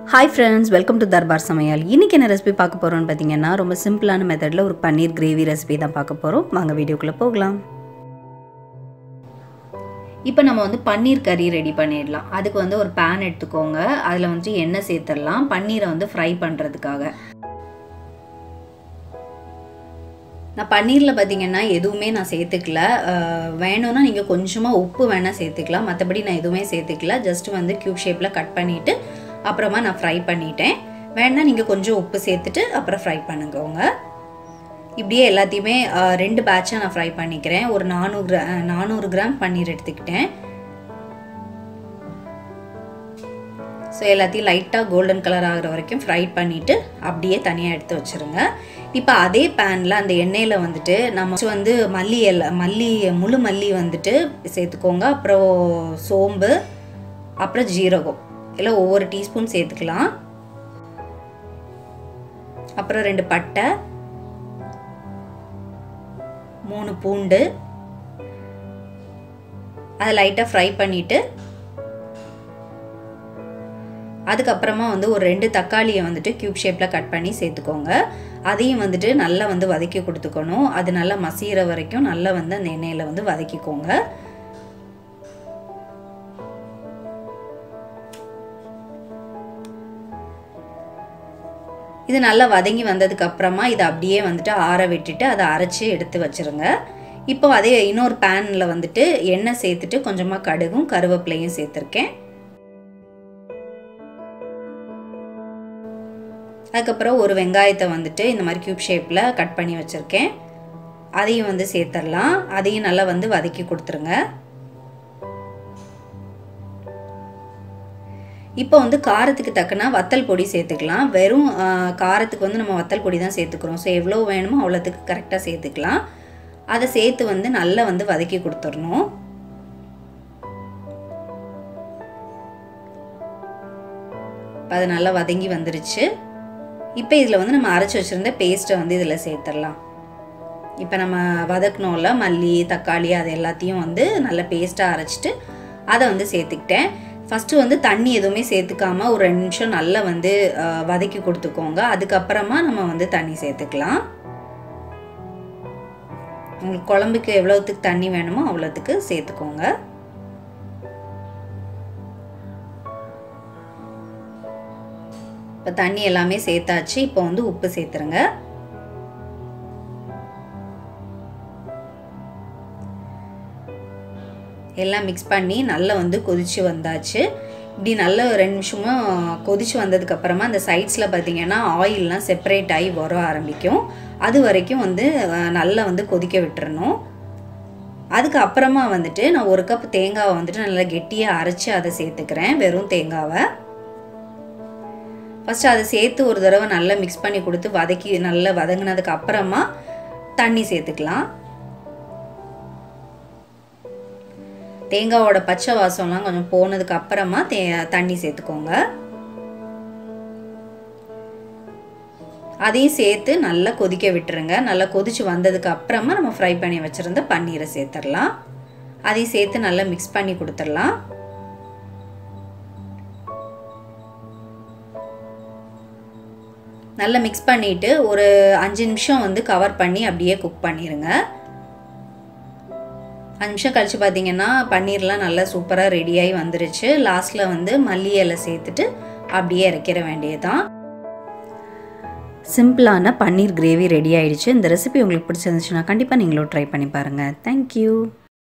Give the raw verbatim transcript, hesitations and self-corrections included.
Hi friends, welcome to Darbar Samayal. இன்னைக்கு என்ன recipe பார்க்க போறோம்னு பாத்தீங்கன்னா ரொம்ப சிம்பிளான மெத்தட்ல ஒரு பன்னீர் கிரேவி ரெசிபி தான் பார்க்க போறோம். வாங்க வீடியோக்குள்ள போகலாம். இப்போ நம்ம வந்து பன்னீர் கறி ரெடி பண்ணிடலாம். அதுக்கு வந்து ஒரு pan எடுத்துக்கோங்க. அதுல வந்து எண்ணெய் சேர்த்தறலாம். பன்னீரை வந்து ஃப்ரை பண்றதுக்காக. நான் பன்னீர்ல பாத்தீங்கன்னா எதுவுமே நான் சேர்த்துக்கல. வேணும்னா நீங்க கொஞ்சமா உப்பு வேணா சேர்த்துக்கலாம். மத்தபடி நான் எதுவுமே சேர்த்துக்கல. ஜஸ்ட் வந்து கியூப் ஷேப்ல கட் பண்ணிட்டு அப்புறமா நான் ஃப்ரை பண்ணிட்டேன். வேணா நீங்க கொஞ்சம் உப்பு சேர்த்துட்டு அப்புறம் ஃப்ரை பண்ணுங்க. இப்படியே எல்லாத்தையுமே ரெண்டு பேட்சா நான் ஃப்ரை பண்ணிக்கிறேன். ஒரு நானூறு கிராம் பன்னீர் எடுத்துக்கிட்டேன். ஸோ எல்லாத்தையும் லைட்டாக கோல்டன் கலர் ஆகிற வரைக்கும் ஃப்ரை பண்ணிவிட்டு அப்படியே தனியாக எடுத்து வச்சுருங்க. இப்போ அதே பேனில் அந்த எண்ணெயில் வந்துட்டு நம்ம வந்து மல்லி எல்லை மல்லி முழு மல்லி வந்துட்டு சேர்த்துக்கோங்க. அப்புறம் சோம்பு, அப்புறம் ஜீரகம் எல்லாம் ஒவ்வொரு டீஸ்பூன் சேர்த்துக்கலாம். அப்புறம் ரெண்டு பட்டை, மூணு பூண்டு, அதை லைட்டாக ஃப்ரை பண்ணிவிட்டு அதுக்கப்புறமா வந்து ஒரு ரெண்டு தக்காளியை வந்துட்டு கியூப் ஷேப்பில் கட் பண்ணி சேர்த்துக்கோங்க. அதையும் வந்துட்டு நல்லா வந்து வதக்கி கொடுத்துக்கணும். அது நல்லா மசிகிற வரைக்கும் நல்லா வந்து அந்த எண்ணெயில் வந்து வதக்கிக்கோங்க. இது நல்லா வதங்கி வந்ததுக்கு அப்புறமா இதை அப்படியே வந்துட்டு ஆற விட்டுட்டு அதை அரைச்சி எடுத்து வச்சிருங்க. இப்போ அதே இன்னொரு பேனில் வந்துட்டு எண்ணெய் சேர்த்துட்டு கொஞ்சமாக கடுகும் கருவேப்பிலையும் சேர்த்துருக்கேன். அதுக்கப்புறம் ஒரு வெங்காயத்தை வந்துட்டு இந்த மாதிரி கியூப் ஷேப்பில் கட் பண்ணி வச்சுருக்கேன். அதையும் வந்து சேர்த்துடலாம். அதையும் நல்லா வந்து வதக்கி கொடுத்துருங்க. இப்போ வந்து காரத்துக்கு தக்கன வத்தல் பொடி சேர்த்துக்கலாம். வெறும் காரத்துக்கு வந்து நம்ம வத்தல் பொடி தான் சேர்த்துக்கிறோம். ஸோ எவ்வளோ வேணுமோ அவ்வளோத்துக்கு கரெக்டாக சேர்த்துக்கலாம். அதை சேர்த்து வந்து நல்லா வந்து வதக்கி கொடுத்துடணும். அது நல்லா வதங்கி வந்துருச்சு. இப்போ இதில் வந்து நம்ம அரைச்சி வச்சுருந்த பேஸ்ட்டை வந்து இதில் சேர்த்துடலாம். இப்போ நம்ம வதக்கணும்ல மல்லி தக்காளி அது எல்லாத்தையும் வந்து நல்லா பேஸ்ட்டாக அரைச்சிட்டு அதை வந்து சேர்த்துக்கிட்டேன். ஃபஸ்ட்டு வந்து தண்ணி எதுவுமே சேர்த்துக்காமல் ஒரு ரெண்டு நிமிஷம் நல்லா வந்து வதக்கி கொடுத்துக்கோங்க. அதுக்கப்புறமா நம்ம வந்து தண்ணி சேர்த்துக்கலாம். உங்களுக்கு குழம்புக்கு எவ்வளோத்துக்கு தண்ணி வேணுமோ அவ்வளோத்துக்கு சேர்த்துக்கோங்க. இப்போ தண்ணி எல்லாமே சேர்த்தாச்சு. இப்போ வந்து உப்பு சேர்த்துருங்க. எல்லாம் மிக்ஸ் பண்ணி நல்லா வந்து கொதிச்சு வந்தாச்சு. இப்படி நல்ல ரெண்டு நிமிஷமும் கொதிச்சு வந்ததுக்கு அப்புறமா அந்த சைட்ஸில் பார்த்தீங்கன்னா ஆயிலெலாம் செப்பரேட் ஆகி வர ஆரம்பிக்கும். அது வரைக்கும் வந்து நல்லா வந்து கொதிக்க விட்டுறணும். அதுக்கு அப்புறமா வந்துட்டு நான் ஒரு கப் தேங்காவை வந்துட்டு நல்லா கெட்டியாக அரைச்சி அதை சேர்த்துக்கிறேன். வெறும் தேங்காவை ஃபஸ்ட்டு அதை சேர்த்து ஒரு தடவை நல்லா மிக்ஸ் பண்ணி கொடுத்து வதக்கி நல்லா வதங்கினதுக்கு அப்புறமா தண்ணி சேர்த்துக்கலாம். தேங்காவோட பச்சை வாசம்லாம் கொஞ்சம் போனதுக்கு அப்புறமா தே தண்ணி சேர்த்துக்கோங்க. அதையும் சேர்த்து நல்லா கொதிக்க விட்டுருங்க. நல்லா கொதிச்சு வந்ததுக்கு அப்புறமா நம்ம ஃப்ரை பண்ணி வச்சுருந்த பன்னீரை சேர்த்துடலாம். அதையும் சேர்த்து நல்லா மிக்ஸ் பண்ணி கொடுத்துடலாம். நல்லா மிக்ஸ் பண்ணிவிட்டு ஒரு அஞ்சு நிமிஷம் வந்து கவர் பண்ணி அப்படியே குக் பண்ணிடுங்க. அஞ்சு நிமிஷம் கழித்து பார்த்தீங்கன்னா பன்னீர்லாம் நல்லா சூப்பராக ரெடியாகி வந்துருச்சு. லாஸ்ட்டில் வந்து மல்லி இலை சேர்த்துட்டு அப்படியே இறக்கிற வேண்டியதுதான். சிம்பிளான பன்னீர் கிரேவி ரெடி ஆயிடுச்சு. இந்த ரெசிபி உங்களுக்கு பிடிச்சிருந்துச்சுன்னா கண்டிப்பாக நீங்களும் ட்ரை பண்ணி பாருங்கள். தேங்க்யூ.